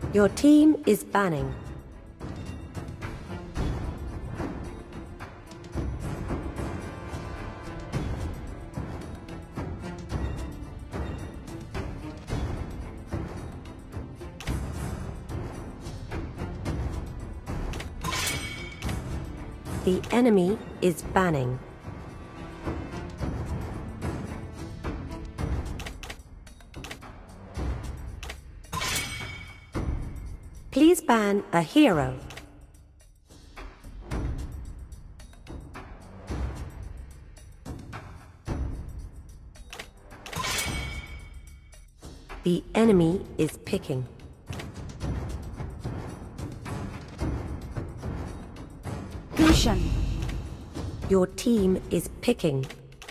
Your team is banning. The enemy is banning. Please ban a hero. The enemy is picking. Gushan. Your team is picking.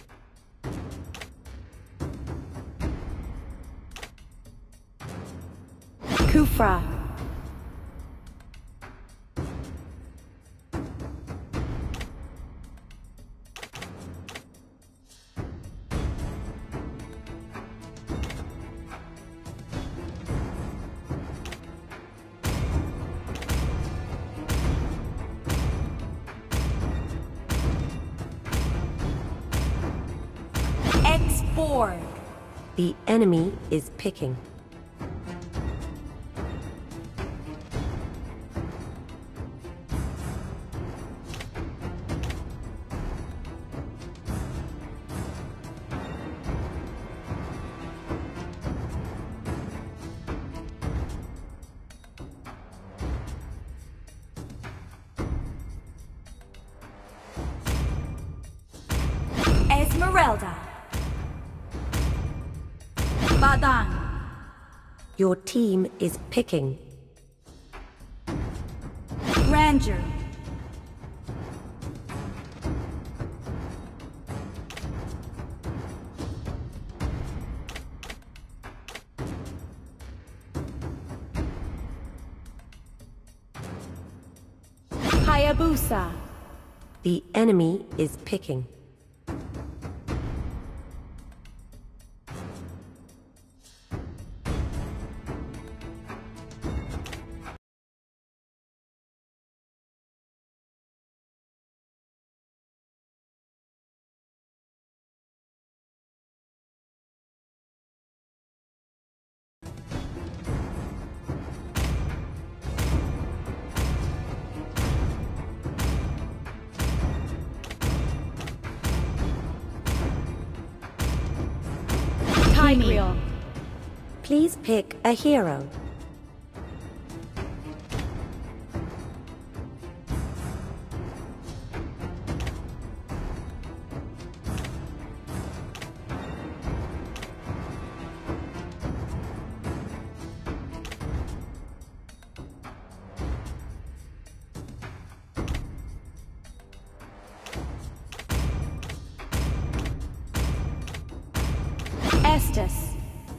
Kufra. X-Borg. The enemy is picking. Esmeralda. Badang. Your team is picking. Ranger. Hayabusa. The enemy is picking. Tigreal. Please pick a hero. Estes.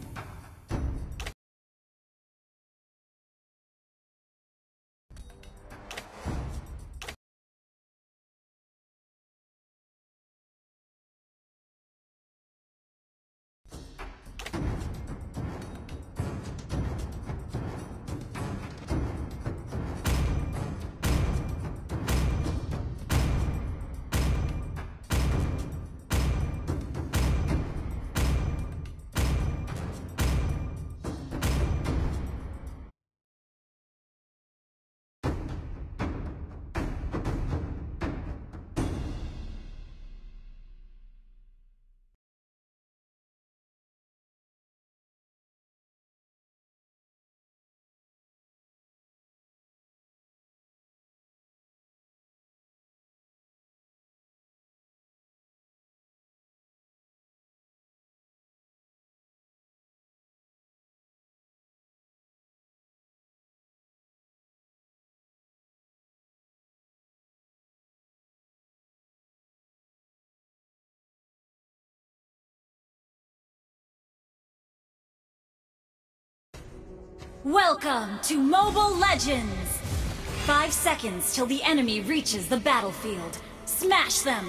Welcome to Mobile Legends! 5 seconds till the enemy reaches the battlefield. Smash them!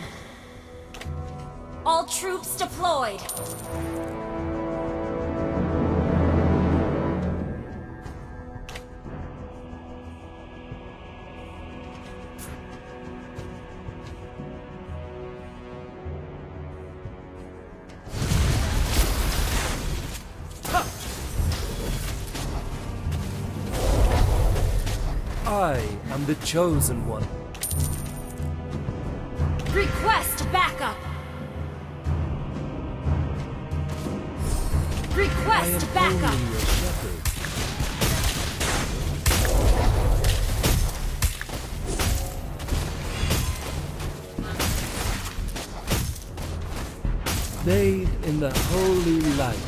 All troops deployed! I am the chosen one. Request backup. Request I am backup. only a shepherd. Bathe in the holy light.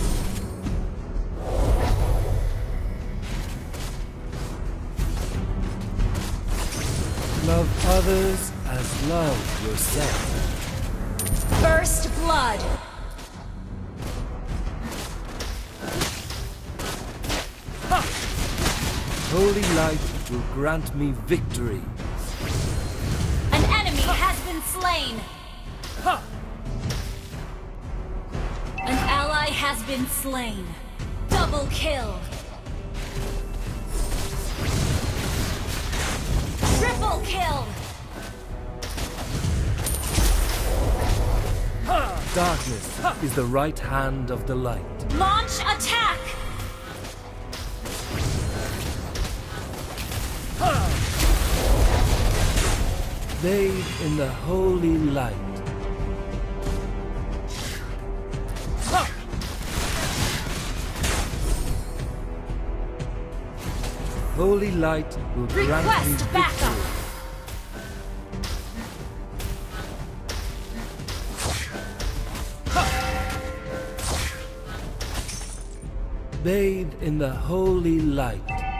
Love others as love yourself. First blood. Holy light will grant me victory. An enemy has been slain. An ally has been slain. Double kill. Triple kill. Darkness is the right hand of the light. Launch attack. Bathe in the holy light. Holy light will grant me Request backup. victory. Bathe in the holy light.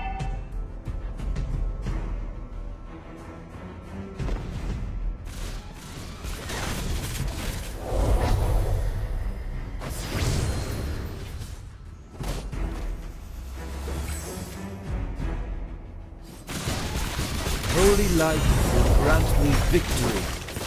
Holy light will grant me victory.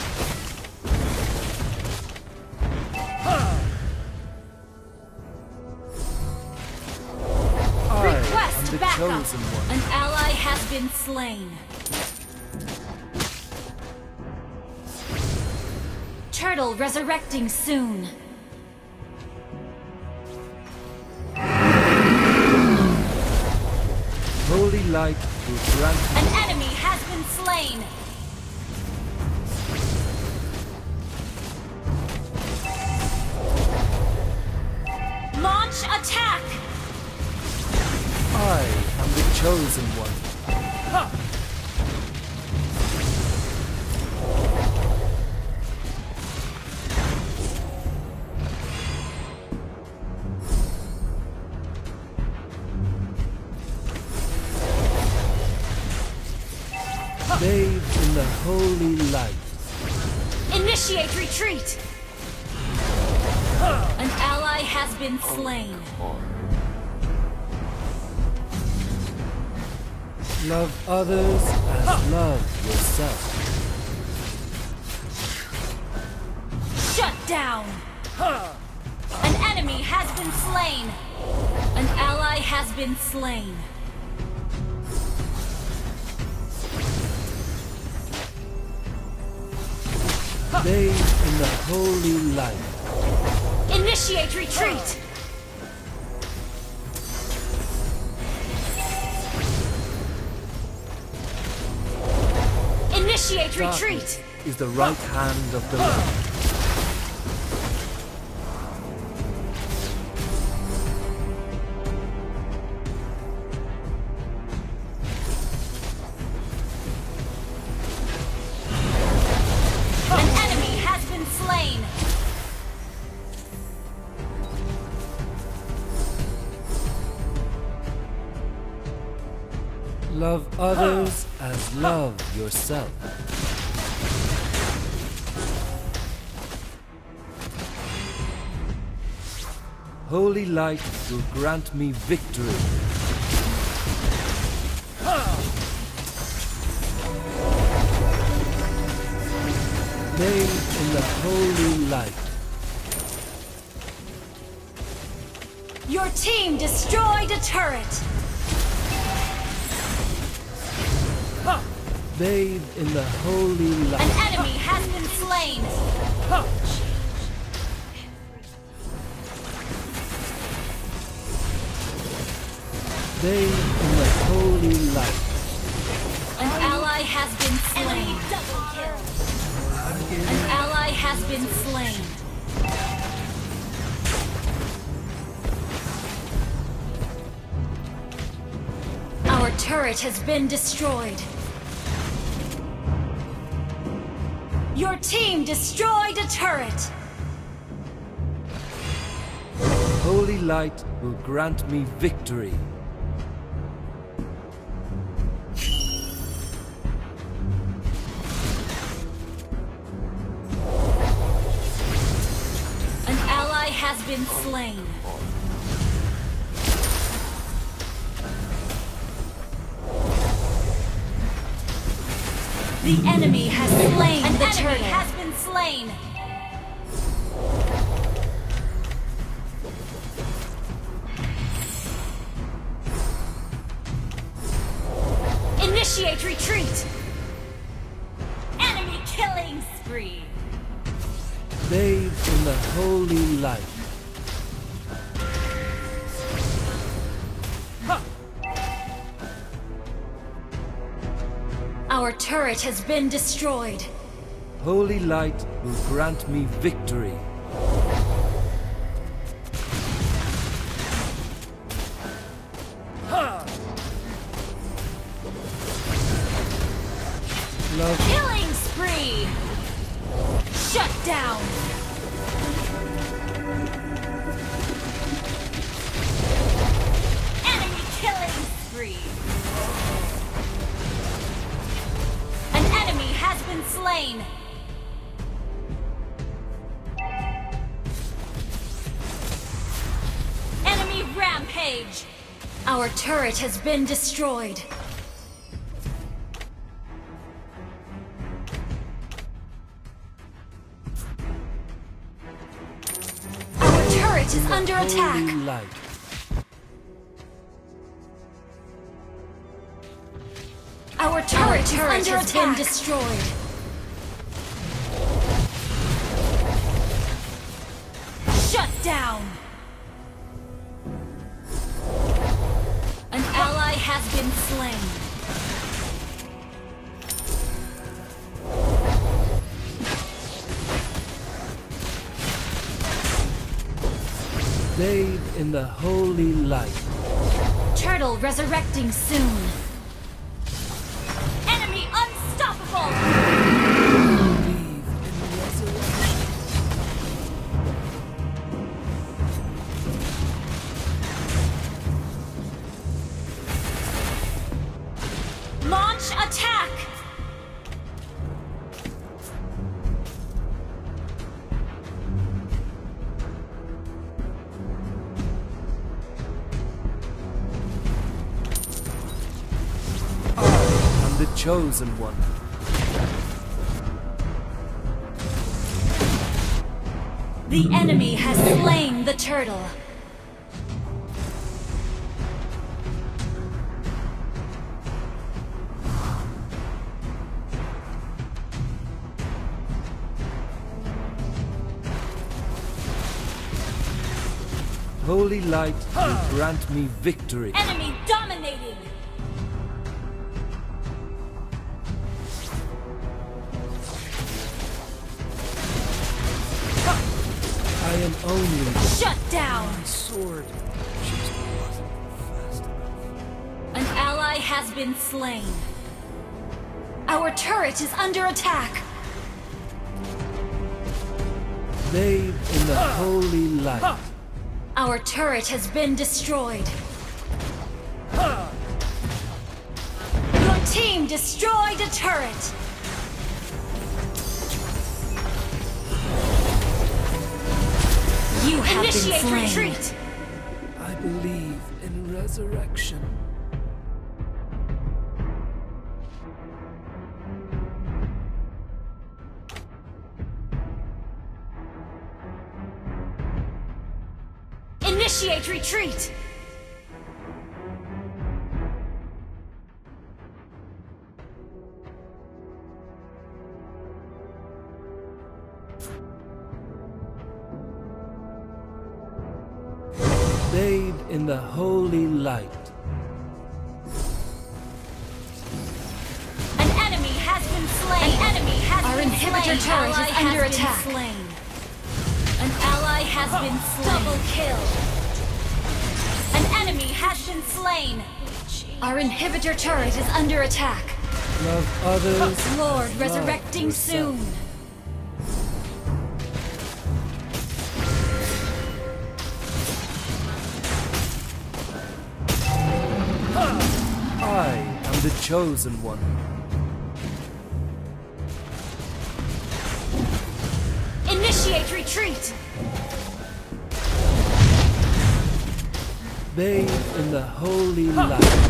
I am Request the backup. chosen one. An ally has been slain. Turtle resurrecting soon. Holy light will grant me. An enemy has been slain. Launch attack. I am the chosen one. Bathe in the holy light. Initiate retreat. An ally has been slain. Love others as love yourself. Shut down. An enemy has been slain. An ally has been slain. Bathe in the holy light. Initiate retreat. Initiate retreat. Darkness is the right hand of the light. An enemy has been slain. Love others as love yourself. Holy light will grant me victory. Bathe in the holy light. Your team destroyed a turret. Bathe in the holy An light. enemy has been slain. Bathe in the holy light. ally has been slain. Double kill. An ally has been slain. Our turret has been destroyed. Your team destroyed a turret. Holy light will grant me victory. An ally has been slain. The enemy has slain the turtle. An enemy has been slain. Initiate retreat. Enemy killing spree. Bathe in the holy light. Our turret has been destroyed. Holy light will grant me victory. Love. Killing spree! Shut down! Enemy killing spree! An enemy has been slain! Enemy rampage! Our turret has been destroyed. Is under attack. Light. Our turret has been destroyed. Shut down. An ally has been slain. Bathe in the holy light. Turtle resurrecting soon. Enemy unstoppable! Believe in resurrection. Launch attack! The chosen one. The enemy has slain the turtle. Holy light will grant me victory. Enemy dominating! I am only shut down. My sword just wasn't fast enough. An ally has been slain. Our turret is under attack. Bathe in the holy light. Our turret has been destroyed. Your team destroyed a turret. You have Initiate been slain. retreat. I believe in resurrection. Initiate retreat. Bathe in the holy light. An slain. An enemy has Our been inhibitor slain. turret is Ally under has attack. Been slain. An ally has been slain. Double kill. An enemy has been slain. Our inhibitor turret is under attack. Love others. Lord, love resurrecting yourself. soon. I am the chosen one. Initiate retreat. Bathe in the holy light.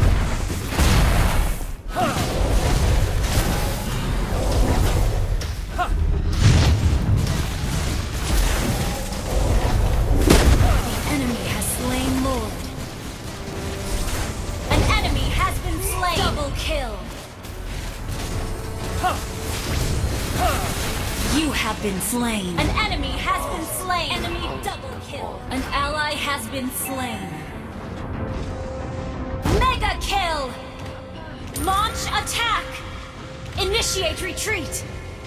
The enemy has slain Lord. An enemy has been slain. Double kill. You have been slain. An enemy has been slain. Enemy double kill. An ally has been slain. Mega kill. Launch attack. Initiate retreat.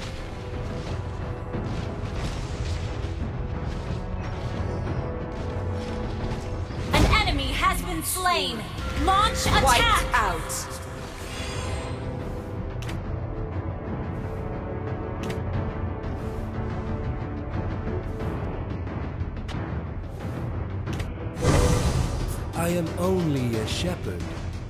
An enemy has been slain. Launch attack. Wiped out. I am only a shepherd.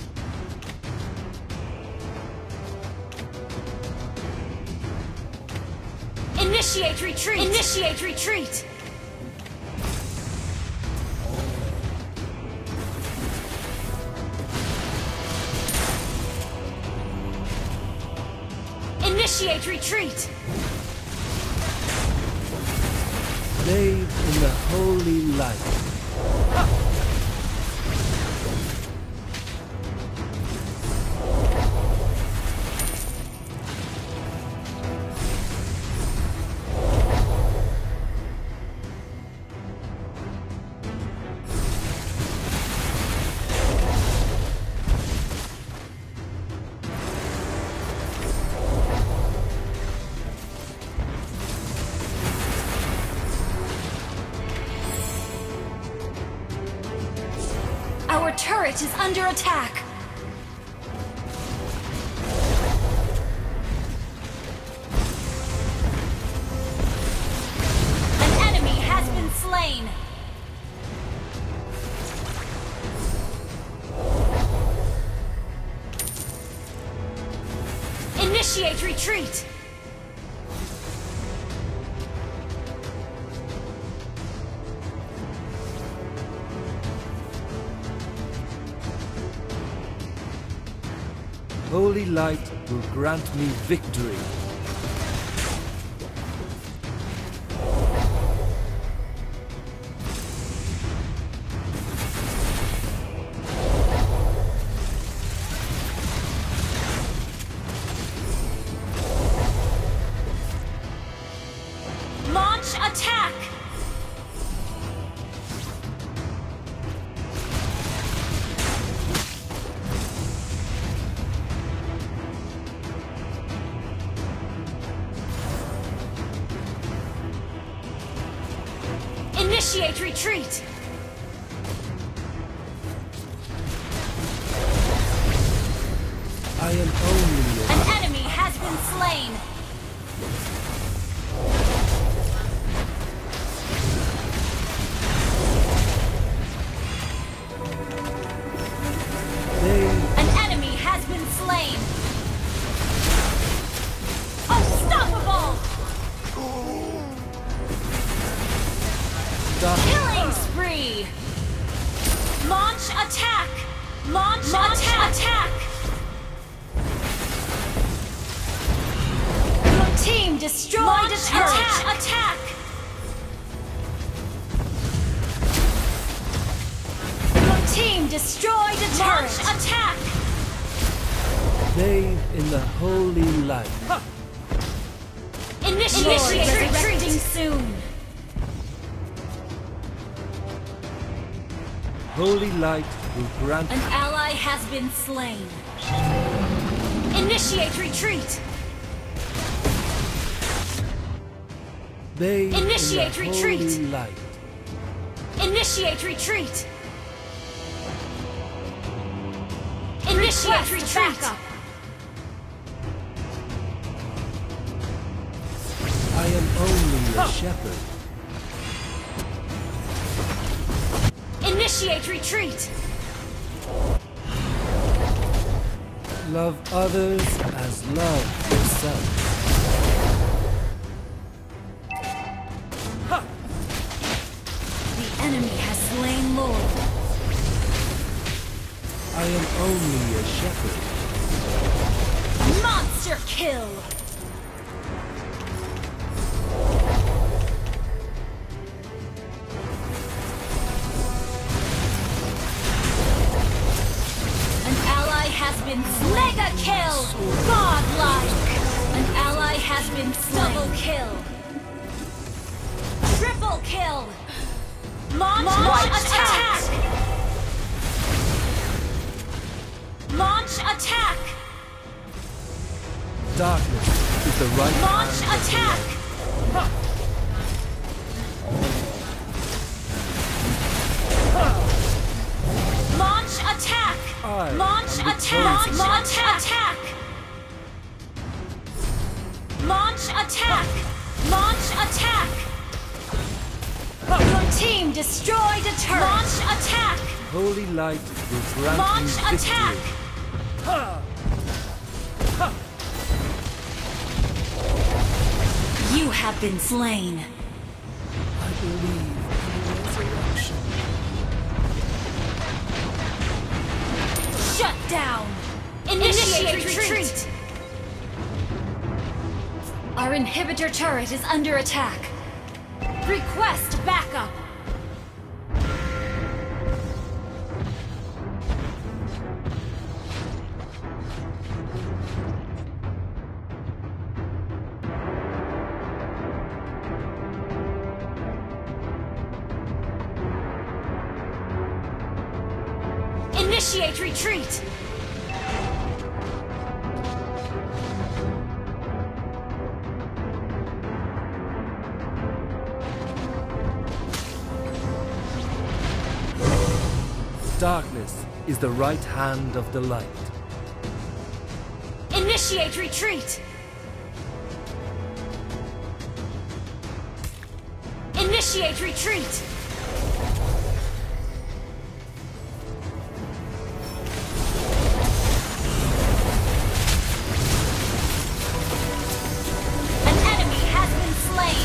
Initiate retreat. Initiate retreat. Initiate retreat. Bathe in the holy light. Our turret is under attack. An enemy has been slain. Initiate retreat. Holy light will grant me victory. Launch attack. Initiate retreat. I am only a... An enemy has been slain. Bathe An enemy has been slain. Unstoppable! Killing spree! Launch attack! Launch attack! Your team destroyed a turret! Attack! Your team destroyed a turret! Launch attack! bathe in the holy light. Initiate retreating soon! Holy light will grant... An ally has been slain. Initiate retreat! Bathe Initiate in the retreat. holy light. Initiate retreat! Initiate retreat! Backup. I am only a shepherd. Initiate retreat! Love others as love yourself. The enemy has slain Lord. I am only a shepherd. Monster kill! An ally has been slain. Mega kill! Godlike! An ally has been slain. Double kill! Triple kill! Launch attack! Launch attack! Darkness is the right Launch hand of the attack! light. Launch attack! I Launch am the attack! chosen Launch attack! Launch attack! Launch attack! Your team destroyed a turret! Launch attack! Holy light will grant Launch me attack! victory. You have been slain. I believe in resurrection. Shut down! Initiate retreat! Our inhibitor turret is under attack. Request backup! Initiate retreat! Darkness is the right hand of the light. Initiate retreat! Initiate retreat! An enemy has been slain!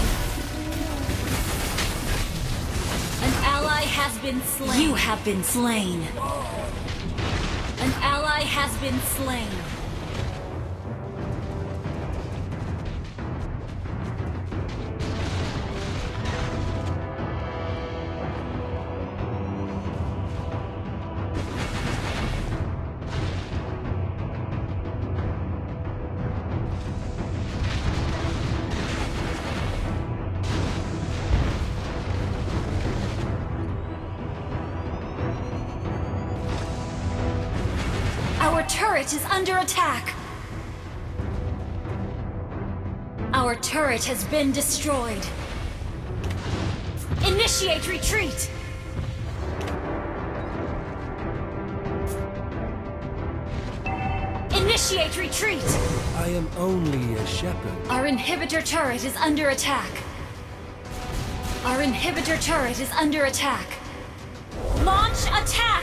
An ally has been slain. You have been slain. An ally has been slain. Our turret is under attack! Our turret has been destroyed! Initiate retreat! Initiate retreat! I am only a shepherd. Our inhibitor turret is under attack! Our inhibitor turret is under attack! Launch attack!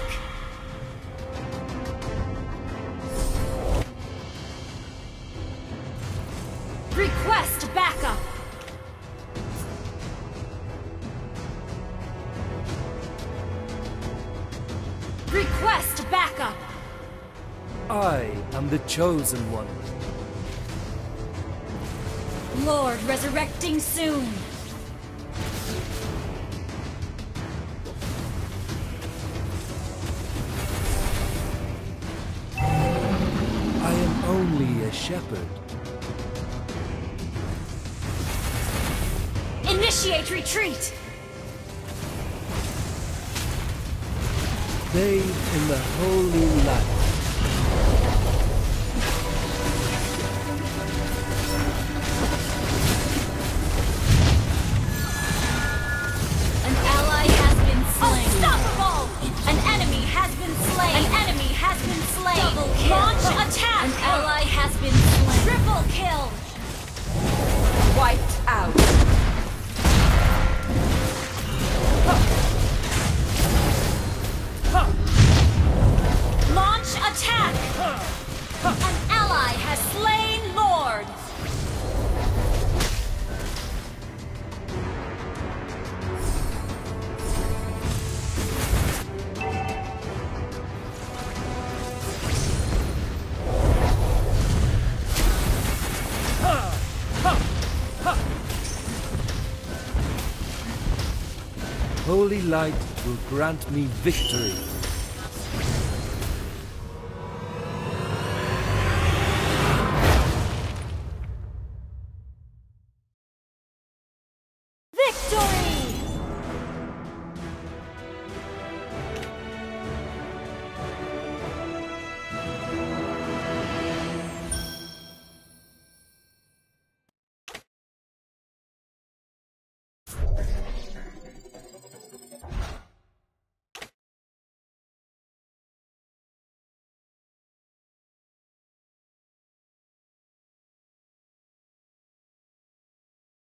Request backup! Request backup! I am the chosen one. Lord resurrecting soon! I am only a shepherd. Initiate retreat! Bathe in the holy light. holy light will grant me victory. Victory!